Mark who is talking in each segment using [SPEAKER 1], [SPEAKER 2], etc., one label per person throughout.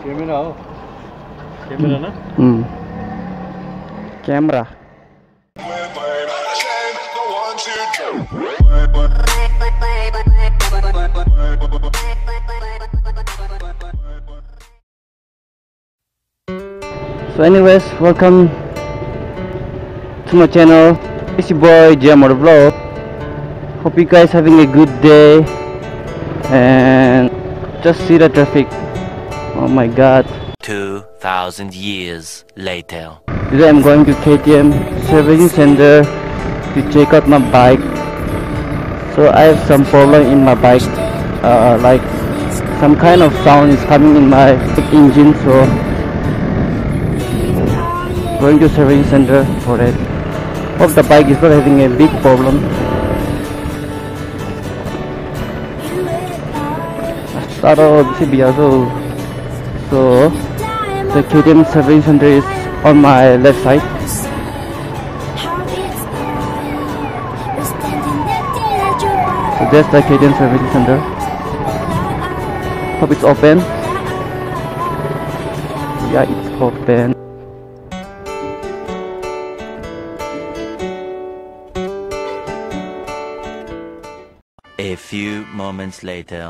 [SPEAKER 1] Camera हो camera ना
[SPEAKER 2] camera So anyways, welcome to my channel. It's your boy Jamor Vlog. Hope you guys having a good day. And just see the traffic. Oh my god.
[SPEAKER 3] 2,000 years later.
[SPEAKER 2] Today I'm going to KTM servicing center to check out my bike. So I have some problem in my bike, like some kind of sound is coming in my engine, so going to servicing center for it. Hope the bike is not having a big problem. Start off so the KTM servicing center is on my left side. So that's the KTM servicing center. Hope it's open. Yeah, it's open.
[SPEAKER 3] A few moments later.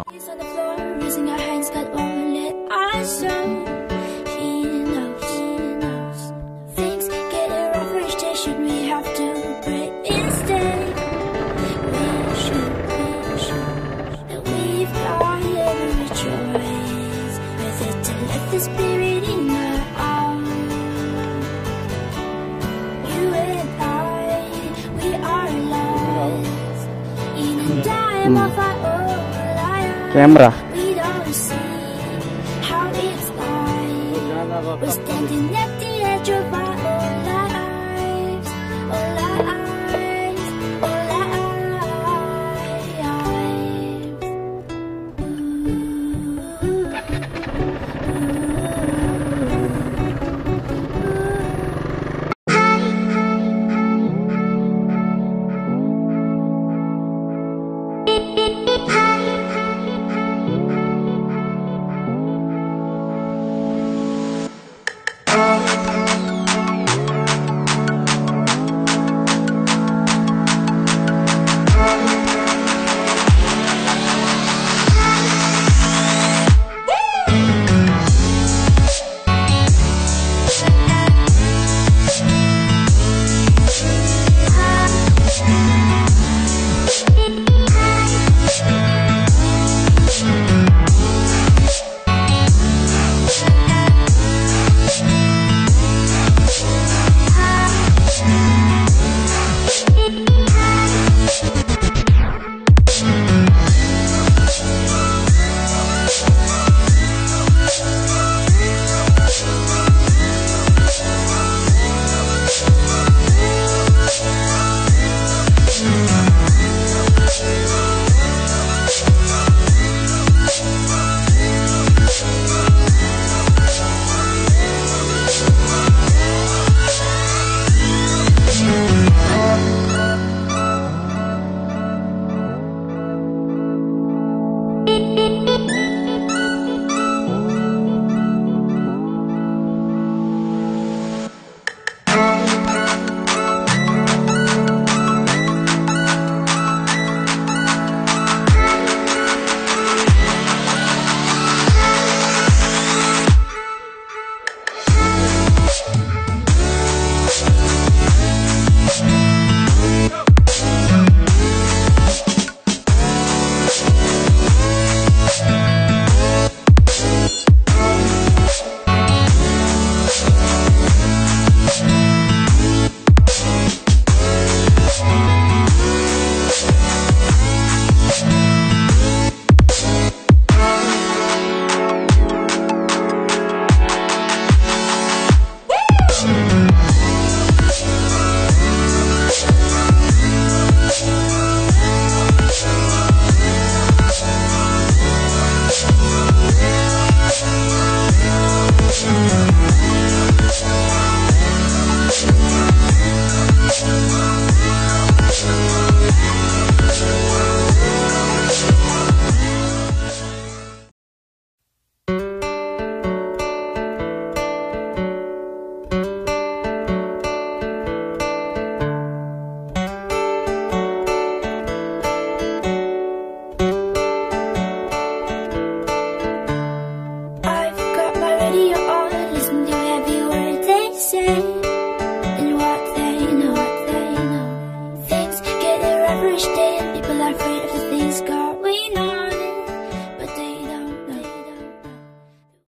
[SPEAKER 2] Camera.
[SPEAKER 1] जाना